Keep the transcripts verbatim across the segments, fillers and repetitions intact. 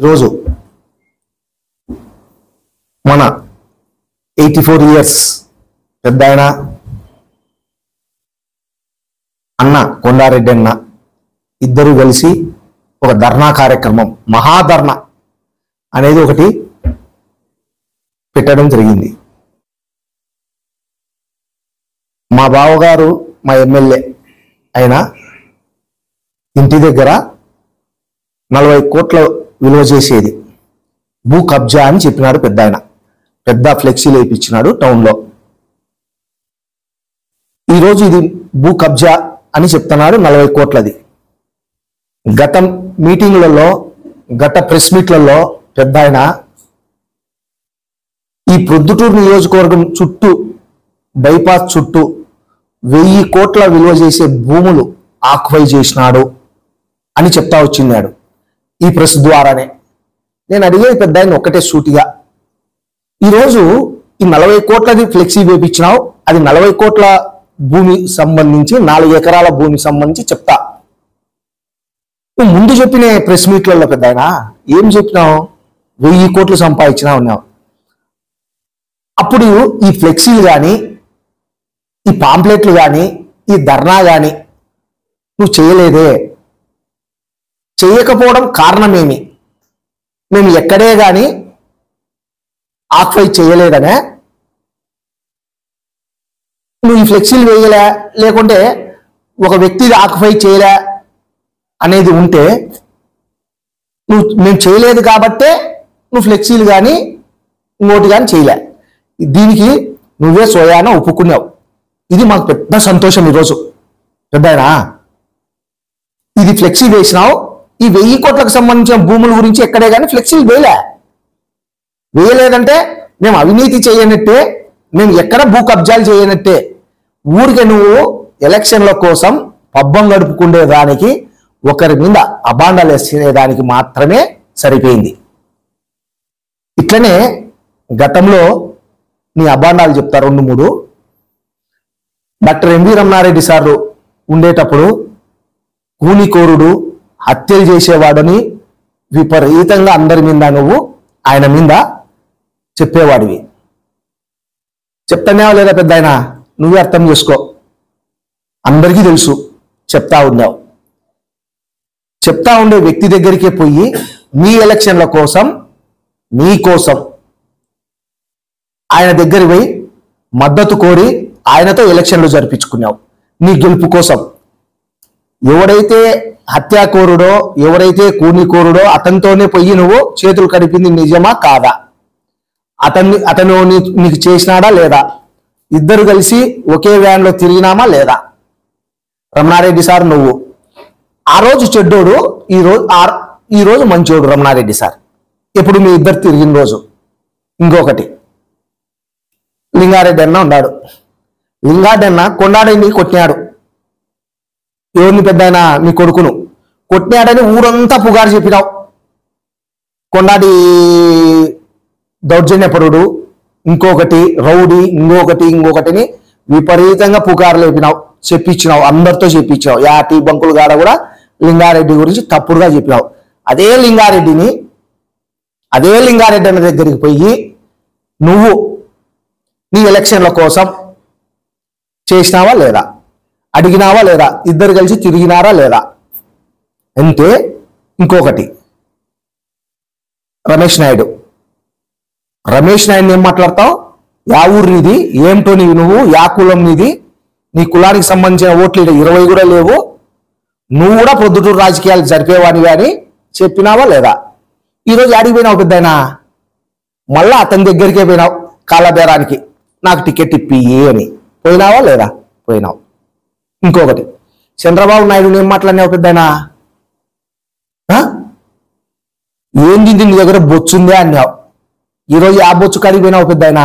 ఈరోజు మన eighty four years పెద్ద ఆయన అన్న కొండారెడ్డి అన్న ఇద్దరు కలిసి ఒక ధర్నా కార్యక్రమం మహాధర్నా అనేది ఒకటి పెట్టడం జరిగింది. మా బావగారు మా ఎమ్మెల్యే అయిన ఇంటి దగ్గర నలభై కోట్ల విలువ చేసేది భూ కబ్జా అని చెప్పినాడు పెద్ద ఆయన. పెద్ద ఫ్లెక్సీలు వేయించినాడు టౌన్లో. ఈరోజు ఇది భూ కబ్జా అని చెప్తున్నాడు నలభై కోట్లది. గత మీటింగ్లలో గత ప్రెస్ మీట్లలో పెద్ద ఆయన ఈ ప్రొద్దుటూరు నియోజకవర్గం చుట్టూ బైపాస్ చుట్టూ వెయ్యి కోట్ల విలువ చేసే భూములు ఆక్యుపై చేసినాడు అని చెప్తా వచ్చినాడు ఈ ప్రెస్ ద్వారానే. నేను అడిగేది పెద్ద ఆయన ఒక్కటే సూటిగా, ఈరోజు ఈ నలభై కోట్లది ఫ్లెక్సీ వేపించినావు, అది నలభై కోట్ల భూమి సంబంధించి నాలుగు ఎకరాల భూమి సంబంధించి చెప్తా. నువ్వు ముందు చెప్పిన ప్రెస్ మీట్లలో పెద్ద ఆయన ఏం చెప్పినావు? వెయ్యి కోట్లు సంపాదించినా ఉన్నావు. అప్పుడు ఈ ఫ్లెక్సీలు కానీ ఈ పాంప్లెట్లు కానీ ఈ ధర్నా కానీ నువ్వు చేయలేదే. చేయకపోవడం కారణమేమి? మేము ఎక్కడే కానీ ఆక్యుపై చేయలేదనే నువ్వు ఈ ఫ్లెక్సీలు వేయలే, లేకుంటే ఒక వ్యక్తి ఆక్యుపై చేయలే అనేది ఉంటే నువ్వు మేము చేయలేదు కాబట్టే నువ్వు ఫ్లెక్సీలు కానీ ఇంకోటి కానీ చేయలే. దీనికి నువ్వే సోయాన ఒప్పుకున్నావు. ఇది మాకు పెద్ద సంతోషం ఈరోజు పెద్దయినా. ఇది ఫ్లెక్సీ వేసినావు, ఈ వెయ్యి కోట్లకు సంబంధించిన భూముల గురించి ఎక్కడే కానీ ఫ్లెక్సీలు వేయలే. వేయలేదంటే మేము అవినీతి చేయనట్టే, మేము ఎక్కడ భూ కబ్జాలు చేయనట్టే. ఊరికే నువ్వు ఎలక్షన్ల కోసం పబ్బం గడుపుకునేదానికి ఒకరి మీద అబాండాలు వేసేదానికి మాత్రమే సరిపోయింది. ఇట్లనే గతంలో నీ అబాండాలు చెప్తా రెండు మూడు. డాక్టర్ ఎంవి రమణారెడ్డి సార్ ఉండేటప్పుడు కూనికోరుడు హత్యలు చేసేవాడని విపరీతంగా అందరి మీద నువ్వు ఆయన మీద చెప్పేవాడివి. చెప్తానేవా లేదా పెద్ద ఆయన? నువ్వే అర్థం చేసుకో. అందరికీ తెలుసు చెప్తా ఉన్నావు. చెప్తా ఉండే వ్యక్తి దగ్గరికే పోయి నీ ఎలక్షన్ల కోసం నీ కోసం ఆయన దగ్గర పోయి మద్దతు కోరి ఆయనతో ఎలక్షన్లు జరిపించుకున్నావు నీ గెలుపు కోసం. ఎవడైతే హత్యాకోరుడో ఎవరైతే కూనికోరుడో అతనితోనే పోయి నువ్వు చేతులు కడిపింది నిజమా కాదా? అతన్ని అతను నీకు చేసినాడా లేదా? ఇద్దరు కలిసి ఒకే వ్యాన్లో తిరిగినామా లేదా? రమణారెడ్డి సార్ నువ్వు ఆ రోజు చెడ్డోడు, ఈరోజు ఈరోజు మంచోడు రమణారెడ్డి సార్. ఎప్పుడు మీ ఇద్దరు తిరిగిన రోజు. ఇంకొకటి లింగారెడ్డి అన్న ఉన్నాడు. లింగారెడ్డి అన్న కొండారెడ్డిని కొట్టినాడు. ఎవరిని పెద్ద ఆయన? మీ కొడుకును కొట్టినాడని ఊరంతా పుగారు చెప్పినావు. కొండాడి దౌర్జన్యపరుడు, ఇంకొకటి రౌడీ, ఇంకొకటి ఇంకొకటిని విపరీతంగా పుకారు లేపినావు, చెప్పించినావు, అందరితో చెప్పించినావు. యా టీ బంకులు కాడ కూడా లింగారెడ్డి గురించి తప్పుడుగా చెప్పినావు. అదే లింగారెడ్డిని అదే లింగారెడ్డి అన్న దగ్గరికి పోయి నువ్వు నీ ఎలక్షన్ల కోసం చేసినావా లేదా? అడిగినావా లేదా? ఇద్దరు కలిసి తిరిగినారా లేదా? అంటే ఇంకొకటి రమేష్ నాయుడు రమేష్ నాయుడు ఏం మాట్లాడతావు? యా ఊరు నీది? ఏమిటో నీవి నువ్వు? యా కులం నీది? నీ కులానికి సంబంధించిన ఓట్లు ఇరవై కూడా లేవు. నువ్వు కూడా ప్రొద్దుటూరు రాజకీయాలు జరిపేవాడివి అని చెప్పినావా లేదా? ఈరోజు ఆడికి పోయినావు పెద్దయినా. మళ్ళా అతని దగ్గరికే పోయినావు కాళ్ళబేరానికి, నాకు టికెట్ ఇప్పి అని. పోయినావా లేదా? పోయినావు. ఇంకొకటి చంద్రబాబు నాయుడు ఏం మాట్లాడినావు పెద్దయినా? ఏంది నీ దగ్గర బొచ్చుందే అన్నావు. ఈరోజు ఆ బొచ్చు కాడికి పోయినావు పెద్దయినా.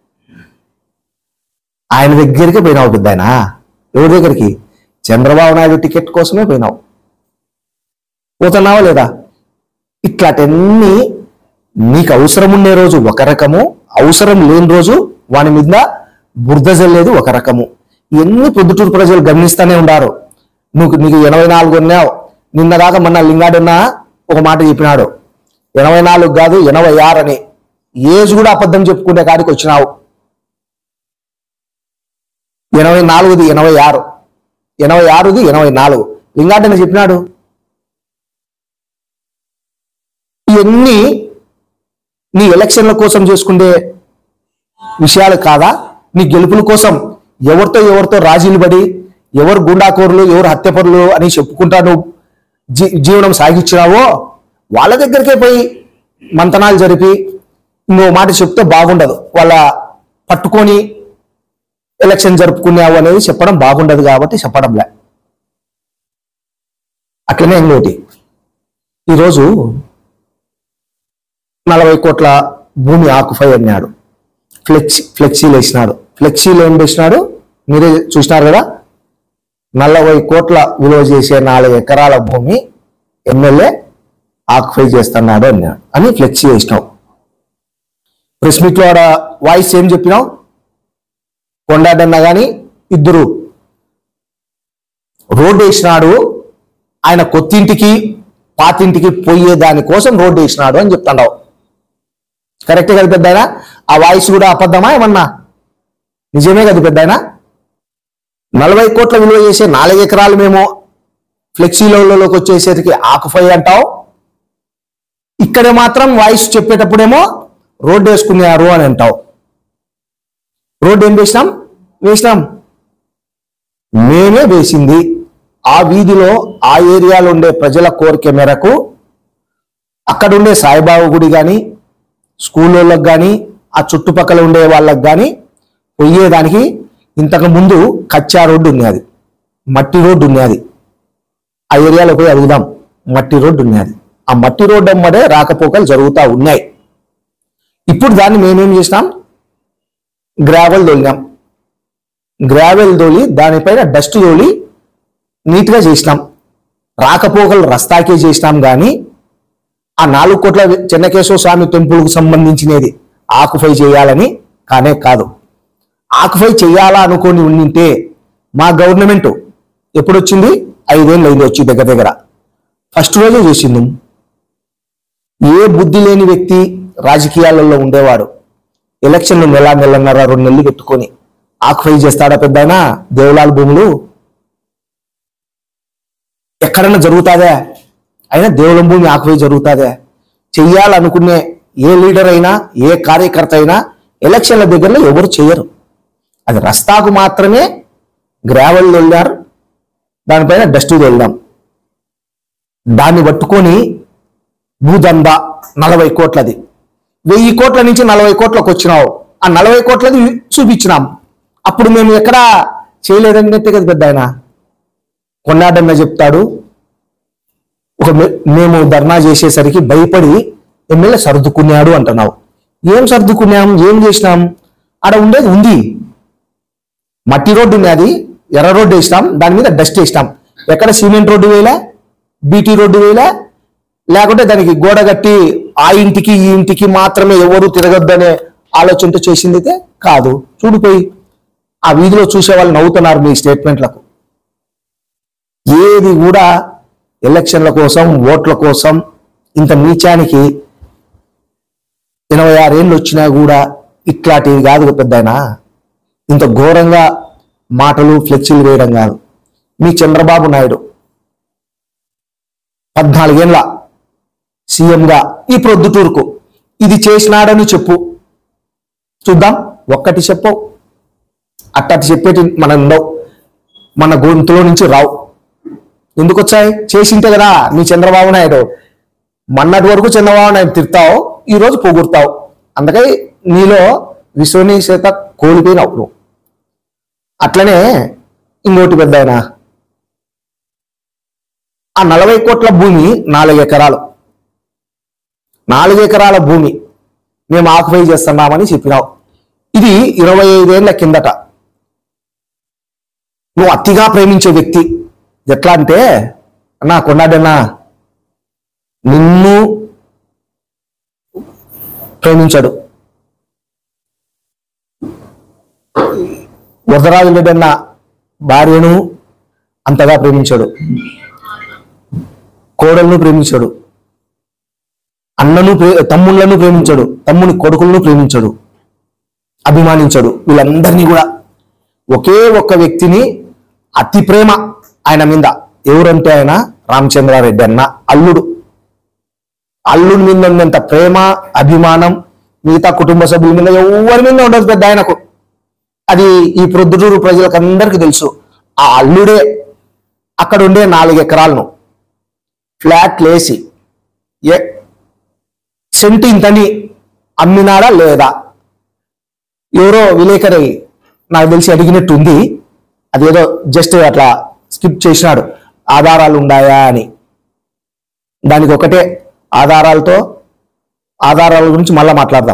ఆయన దగ్గరికి పోయినావు పెద్దయినా. ఎవరి దగ్గరికి? చంద్రబాబు నాయుడు టికెట్ కోసమే పోయినావు. పోతున్నావా లేదా? ఇట్లాంటివన్నీ నీకు అవసరం ఉండే రోజు ఒక రకము, అవసరం లేని రోజు వాని మీద బురద జల్లేది ఒక రకము. ఇవన్నీ పొద్దుటూరు ప్రజలు గమనిస్తూనే ఉన్నారు. నువ్వు నీకు ఎనభై నాలుగు ఉన్నావు. నిన్న దాకా మొన్న లింగాడన్న ఒక మాట చెప్పినాడు, ఎనభై నాలుగు కాదు ఎనభై ఆరు అని ఏజ్ కూడా అబద్ధం చెప్పుకునే కాడికి వచ్చినావు. ఎనభై నాలుగుది ఎనభై ఆరు ఎనభై ఆరుది ఎనభై నాలుగు లింగాటన చెప్పినాడు. ఇవన్నీ నీ ఎలక్షన్ల కోసం చేసుకునే విషయాలు కాదా? నీ గెలుపుల కోసం ఎవరితో ఎవరితో రాజీలు పడి ఎవరు గుండాకోరులు ఎవరు హత్యపరులు అని చెప్పుకుంటా నువ్వు జీ జీవనం సాగించినావో వాళ్ళ దగ్గరికే పోయి మంతనాలు జరిపి నువ్వు మాట చెప్తే బాగుండదు. వాళ్ళ పట్టుకొని ఎలక్షన్ జరుపుకున్నావు అనేది చెప్పడం బాగుండదు కాబట్టి చెప్పడంలే. అట్లనే ఇంకోటి, ఈరోజు నలభై కోట్ల భూమి ఆకుపై అన్నాడు, ఫ్లెక్సీ ఫ్లెక్సీలు వేసినాడు. ఫ్లెక్సీలు ఏం వేసినాడు మీరే చూసినారు కదా. నలభై కోట్ల విలువ చేసే నాలుగు ఎకరాల భూమి ఎమ్మెల్యే ఆక్యుపై చేస్తున్నాడు అన్నాడు అని ఫ్లెక్సీ వేసినావు. ప్రెస్ మీట్లో ఆడ వాయిస్ ఏం చెప్పినావు? కొండాడన్నా కానీ ఇద్దరు రోడ్డు వేసినాడు, ఆయన కొత్తింటికి పాతింటికి పోయే దానికోసం రోడ్డు వేసినాడు అని చెప్తున్నావు. కరెక్టే కదా పెద్ద ఆయన? ఆ వాయిస్ కూడా అబద్ధమా ఏమన్నా? నిజమే కదా పెద్ద ఆయన? నలభై కోట్ల విలువ చేసే నాలుగు ఎకరాలు మేము ఫ్లెక్సీలలోకి వచ్చేసరికి ఆకుపై అంటావు, ఇక్కడ మాత్రం వాయిస్ చెప్పేటప్పుడేమో రోడ్డు వేసుకున్నారు అని అంటావు. రోడ్డు ఏం వేసినాం? వేసినాం మేమే వేసింది. ఆ వీధిలో ఆ ఏరియాలో ఉండే ప్రజల కోరిక మేరకు అక్కడుండే సాయిబాబు గుడి కానీ స్కూళ్ళకి కానీ ఆ చుట్టుపక్కల ఉండే వాళ్ళకి కానీ పోయేదానికి ఇంతకు ముందు కచ్చా రోడ్డు ఉన్నది, మట్టి రోడ్డు ఉన్నది. ఆ ఏరియాలో పోయి అడుగుదాం, మట్టి రోడ్డు ఉన్నది. ఆ మట్టి రోడ్డు అమ్మడే రాకపోకలు జరుగుతూ ఉన్నాయి. ఇప్పుడు దాన్ని మేమేం చేసినాం? గ్రావెల్ తోలినాం. గ్రావెల్ తోలి దానిపైన డస్ట్ తోలి నీట్గా చేసినాం. రాకపోకలు రస్తాకే చేసినాం. కానీ ఆ నాలుగు కోట్ల చెన్నకేశ్వర స్వామి టెంపుల్కు సంబంధించినది ఆకుపై చేయాలని కానే కాదు. ఆకుపై చేయాలా అనుకొని ఉండింటే మా గవర్నమెంట్ ఎప్పుడు వచ్చింది? ఐదేళ్ళు అయింది వచ్చి దగ్గర దగ్గర. ఫస్ట్ రోజే చేసింది. ఏ బుద్ధి లేని వ్యక్తి రాజకీయాలలో ఉండేవాడు ఎలక్షన్లు నెల నెలన్నర రెండు నెలలు పెట్టుకొని ఆకుపై చేస్తాడా పెద్దయినా? దేవులాల భూములు ఎక్కడన్నా జరుగుతాదే? అయినా దేవులం భూమి ఆకుపై జరుగుతాదే? చెయ్యాలనుకునే ఏ లీడర్ అయినా ఏ కార్యకర్త అయినా ఎలక్షన్ల దగ్గరలో ఎవరు చేయరు. అది రస్తాకు మాత్రమే గ్రావెల్ వెళ్ళారు, దానిపైన డస్ట్ వెళ్దాం. దాన్ని పట్టుకొని భూదంద నలభై కోట్లది, వెయ్యి కోట్ల నుంచి నలభై కోట్లకు వచ్చినావు. ఆ నలభై కోట్లది చూపించినాం. అప్పుడు మేము ఎక్కడా చేయలేదన్నట్టే కదా పెద్ద ఆయన. కొన్నాడన్న చెప్తాడు, ఒక మేము ధర్నా చేసేసరికి భయపడి ఎమ్మెల్యే సర్దుకున్నాడు అంటున్నావు. ఏం సర్దుకున్నాం? ఏం చేసినాం? ఆడ ఉండేది ఉంది, మట్టి రోడ్డు ఉన్నది, ఎర్ర రోడ్డు వేసినాం, దాని మీద డస్ట్ వేసినాం. ఎక్కడ సిమెంట్ రోడ్డు వేయలే, బీటీ రోడ్డు వేయలే, లేకుంటే దానికి గోడ కట్టి ఆ ఇంటికి ఈ ఇంటికి మాత్రమే ఎవరు తిరగొద్దనే ఆలోచనతో చేసింది అయితే కాదు. చూడిపోయి ఆ వీధిలో చూసే వాళ్ళు నవ్వుతున్నారు మీ స్టేట్మెంట్లకు. ఏది కూడా ఎలక్షన్ల కోసం ఓట్ల కోసం ఇంత నీచానికి ఎనభై ఆరేళ్ళు వచ్చినా కూడా ఇట్లాంటివి కాదు పెద్దయినా. ఇంత ఘోరంగా మాటలు ఫ్లెక్సీలు వేయడం కాదు. మీ చంద్రబాబు నాయుడు పద్నాలుగేళ్ల సీఎంగా ఈ ప్రొద్దుటూరుకు ఇది చేసినాడని చెప్పు చూద్దాం. ఒక్కటి చెప్పు. అట్టటి చెప్పేటి మన ఉండవు, మన గొంతులో నుంచి రావు. ఎందుకు వచ్చాయి? చేసింటే కదా నీ చంద్రబాబు నాయుడు. మొన్నటి వరకు చంద్రబాబు నాయుడు తిడతావు, ఈరోజు పొగుడతావు. అందుకని నీలో విశ్వనీయత కోల్పోయినావు నువ్వు. అట్లనే ఇంకోటి పెద్ద ఆయన, ఆ నలభై కోట్ల భూమి నాలుగు ఎకరాలు నాలుగు ఎకరాల భూమి మేము ఆక్యుపై చేస్తున్నామని చెప్పినావు. ఇది ఇరవై ఐదేళ్ల కిందట. నువ్వు అతిగా ప్రేమించే వ్యక్తి ఎట్లా అంటే, అన్నా కొన్నాడన్నా నిన్ను ప్రేమించాడు, వరదరాజు రెడ్డి అన్న భార్యను అంతగా ప్రేమించాడు, కోడలను ప్రేమించాడు. అన్నను ప్రే తమ్ముళ్లను ప్రేమించాడు, తమ్ముని కొడుకులను ప్రేమించాడు, అభిమానించాడు. వీళ్ళందరినీ కూడా ఒకే ఒక్క వ్యక్తిని అతి ప్రేమ ఆయన మీద. ఎవరంటే ఆయన రామచంద్రారెడ్డి అన్న అల్లుడు. అల్లుడి మీద ఉన్నంత ప్రేమ అభిమానం మిగతా కుటుంబ సభ్యుల మీద ఎవరి మీద ఉండదు పెద్ద ఆయనకు. అది ఈ ప్రొద్దుటూరు ప్రజలకు అందరికీ తెలుసు. ఆ అల్లుడే అక్కడ ఉండే నాలుగు ఎకరాలను ఫ్లాట్ లేసి ఏ సెంటి ఇంతని అమ్మినాడా లేదా ఎవరో విలేకరి నాకు తెలిసి అడిగినట్టు ఉంది. అదేదో జస్ట్ అట్లా స్కిప్ చేసినాడు ఆధారాలు ఉన్నాయా అని. దానికి ఒకటే ఆధారాలతో ఆధారాల గురించి మళ్ళా మాట్లాడదాం.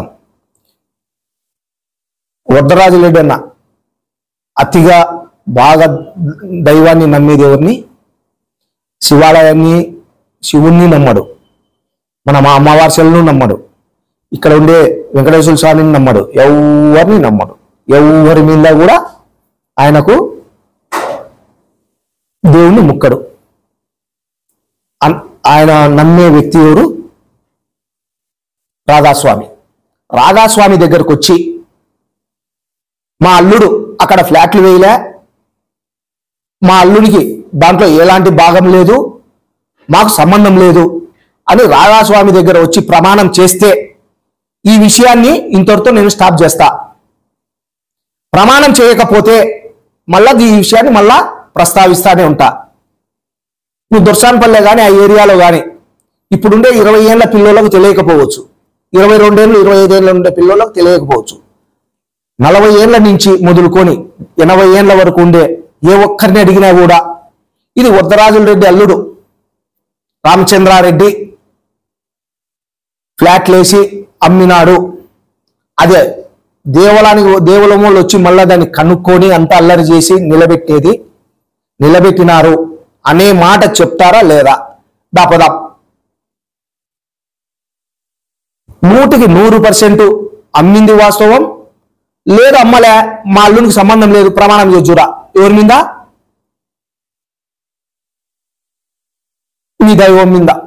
వరదరాజురెడ్డి అన్న అతిగా బాగా దైవాన్ని నమ్మేది ఎవరిని? శివాలయాన్ని, శివుణ్ణి నమ్మడు, మన మా అమావాస్యలను నమ్మడు, ఇక్కడ ఉండే వెంకటేశ్వర స్వామిని నమ్మడు, ఎవరిని నమ్మడు. ఎవరి మీద కూడా ఆయనకు దేవుణ్ణి ముక్కడు. ఆయన నమ్మే వ్యక్తి ఎవరు? రాధాస్వామి. రాధాస్వామి దగ్గరకు వచ్చి మా అల్లుడు అక్కడ ఫ్లాట్లు వేయలే, మా అల్లుడికి దాంట్లో ఎలాంటి భాగం లేదు, మాకు సంబంధం లేదు అని రాధాస్వామి దగ్గర వచ్చి ప్రమాణం చేస్తే ఈ విషయాన్ని ఇంతటితో నేను స్టాప్ చేస్తా. ప్రమాణం చేయకపోతే మళ్ళా ఈ విషయాన్ని మళ్ళా ప్రస్తావిస్తానే ఉంటా. నువ్వు దొర్సాన్పల్లె కానీ ఆ ఏరియాలో కానీ ఇప్పుడుండే ఇరవై ఏళ్ళ పిల్లలకు తెలియకపోవచ్చు, ఇరవై రెండేళ్ళు ఇరవై ఐదేళ్ళు ఉండే పిల్లలకు తెలియకపోవచ్చు. నలభై ఏళ్ల నుంచి మొదలుకొని ఎనభై ఏళ్ల వరకు ఉండే ఏ ఒక్కరిని అడిగినా కూడా ఇది వరదరాజులరెడ్డి అల్లుడు రామచంద్రారెడ్డి ఫ్లాట్లేసి అమ్మినాడు, అదే దేవాలయానికి దేవులమూలు వచ్చి మళ్ళా దాన్ని కనుక్కొని అంత అల్లరి చేసి నిలబెట్టేది నిలబెట్టినారు అనే మాట చెప్తారా లేదా? దాపదా నూటికి నూరు పర్సెంట్ అమ్మింది వాస్తవం, లేదు అమ్మలే మా అల్లునికి సంబంధం లేదు ప్రమాణం చేజురా. ఎవరి మీద? మీ దైవం మీద.